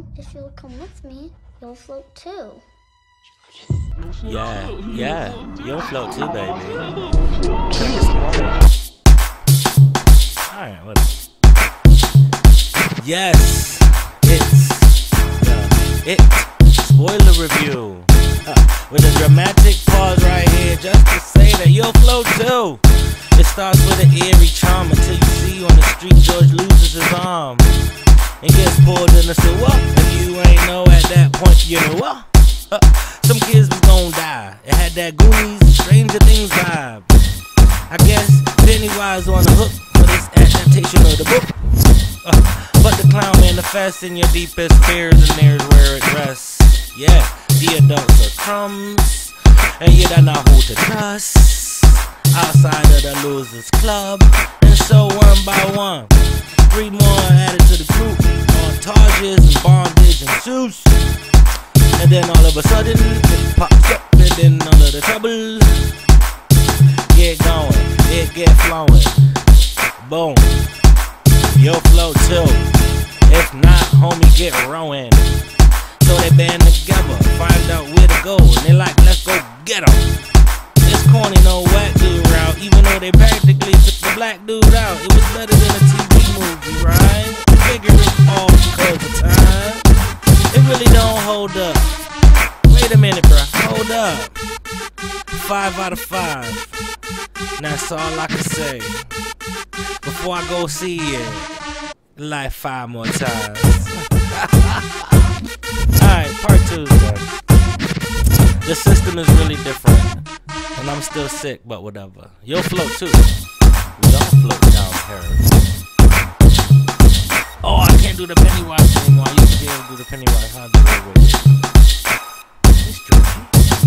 Well, if you'll come with me, you'll float too. Yeah, you'll float too, baby. Alright, whatever. Yes, it's spoiler review. With a dramatic pause right here just to say that you'll float too. It starts with an eerie charm until you see on the street George loses his arm and gets pulled in the sewer. If you ain't know at that point, you know what? Some kids was gonna die. It had that Goonies, Stranger Things vibe. I guess Pennywise on the hook for this adaptation of the book. But the clown manifests in your deepest fears, and there's where it rests. Yeah, the adults are crumbs, and you don't know who to trust. Outside of the losers club, and so one by one, 3 more added to the group. Montages and bondage ensues. And then all of a sudden, it pops up, and then all of the trouble get going, it get flowing. Boom, you'll float too. If not, homie, get rowing. So they band together, find out where to go, and they like, let's go get 'em. This corny, no whack dude route, even though they practically took the black dude out. It was better than a TV movie, right? Figure it all because of time. It really don't hold up. Wait a minute, bruh, hold up. 5 out of 5. That's all I can say. Before I go see it, like 5 more times. Alright, part 2 is done. The system is really different, and I'm still sick, but whatever. You'll float too. We all float down here. Oh, I can't do the Pennywise anymore. I used to be able to do the Pennywise. How do I do it? It's tricky.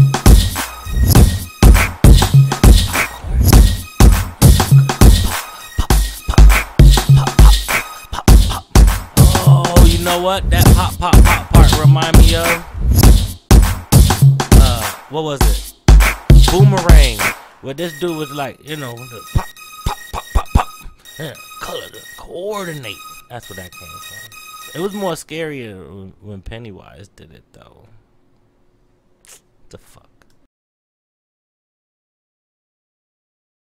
Oh, you know what? That pop part remind me of what was it? Boomerang. Where this dude was like, you know, the pop. Yeah, color, the coordinate. That's where that came from. It was more scarier when Pennywise did it, though. The fuck.